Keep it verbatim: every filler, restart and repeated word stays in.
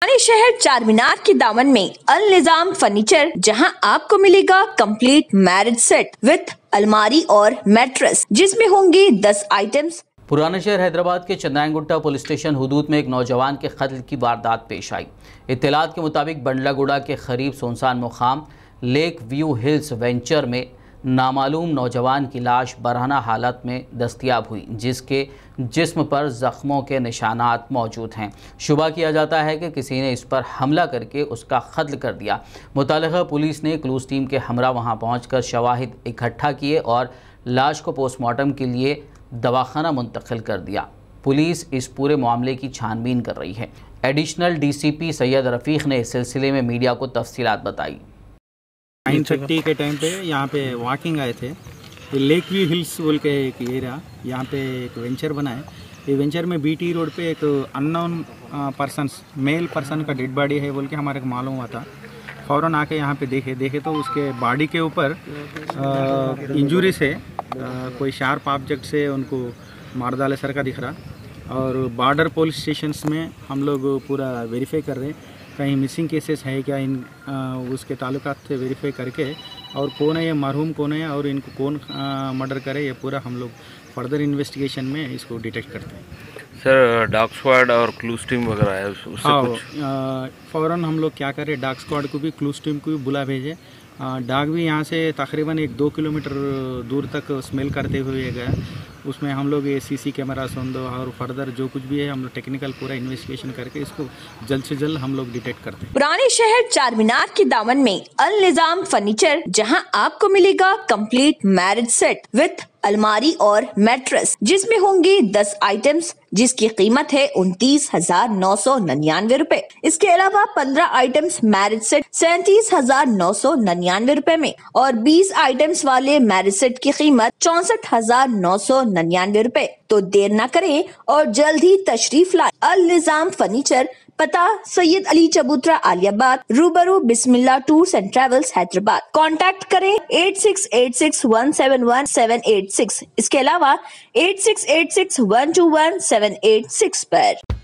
पुराने शहर चारमीनार के दामन में अल निजाम फर्नीचर, जहां आपको मिलेगा कंप्लीट मैरिज सेट विथ अलमारी और मैट्रेस, जिसमें होंगे दस आइटम्स। पुराने शहर हैदराबाद के चंद्रायनगुट्टा पुलिस स्टेशन हुदूद में एक नौजवान के कत्ल की वारदात पेश आई। इत्तलात के मुताबिक बंडलागुड़ा के करीब सुनसान मुकाम लेक व्यू हिल्स वेंचर में नामालूम नौजवान की लाश बरहना हालत में दस्तयाब हुई, जिसके जिस्म पर ज़ख्मों के निशानात मौजूद हैं। शुबा किया जाता है कि किसी ने इस पर हमला करके उसका कत्ल कर दिया। मुतालिका पुलिस ने क्लूज टीम के हमरा वहां पहुंचकर शवाहिद इकट्ठा किए और लाश को पोस्टमार्टम के लिए दवाखाना मुंतकिल कर दिया। पुलिस इस पूरे मामले की छानबीन कर रही है। एडिशनल डीसीपी सैयद रफ़ीक ने इस सिलसिले में मीडिया को तफसीलात बताई। नाइन थर्टी के टाइम पे यहाँ पे वॉकिंग आए थे। ये लेक व्यू हिल्स बोल के एक एरिया, यहाँ पे एक वेंचर बना है। ये वेंचर में बीटी रोड पे एक अननोन पर्सन, मेल पर्सन का डेड बॉडी है बोल के हमारे को मालूम हुआ था। फ़ौरन आके यहाँ पे देखे देखे तो उसके बॉडी के ऊपर इंजरी से आ, कोई शार्प ऑब्जेक्ट से उनको मार डाले सर का दिख रहा। और बॉर्डर पुलिस स्टेशंस में हम लोग पूरा वेरीफाई कर रहे हैं, कहीं मिसिंग केसेस है क्या इन आ, उसके ताल्लुकात से वेरीफाई करके, और कौन है ये मरहूम कौन है और इनको कौन मर्डर करे, ये पूरा हम लोग फर्दर इन्वेस्टिगेशन में इसको डिटेक्ट करते हैं। सर डॉग स्क्वाड और क्लूज टीम वगैरह है उससे हाँ, कुछ फ़ौरन हम लोग क्या करें, डॉग स्क्वाड को भी क्लूज टीम को भी बुला भेजे। डॉग भी यहाँ से तकरीबन एक दो किलोमीटर दूर तक स्मेल करते हुए गया। उसमें हम लोग ये सीसी कैमरा सुन और फर्दर जो कुछ भी है हम लोग टेक्निकल पूरा इन्वेस्टिगेशन करके इसको जल्द से जल्द हम लोग डिटेक्ट करते हैं। पुराने शहर चारमीनार के दामन में अल निजाम फर्नीचर, जहां आपको मिलेगा कंप्लीट मैरिज सेट विथ अलमारी और मैट्रेस, जिसमें होंगे दस आइटम्स, जिसकी कीमत है उनतीस हजार नौ सौ निन्यानवे रूपए। इसके अलावा पंद्रह आइटम्स मैरिज सेट सैंतीस हजार नौ सौ निन्यानवे रूपए में, और बीस आइटम्स वाले मैरिज सेट की कीमत चौसठ हजार नौ सौ निन्यानवे रूपए। तो देर न करें और जल्द ही तशरीफ लाएं। अल निजाम फर्नीचर, पता सैयद अली चबूतरा आलियाबाद, रूबरू Bismillah tours and travels Hyderabad. Contact करें eight six eight six one seven one seven eight six. इसके अलावा eight six eight six one two one seven eight six पर।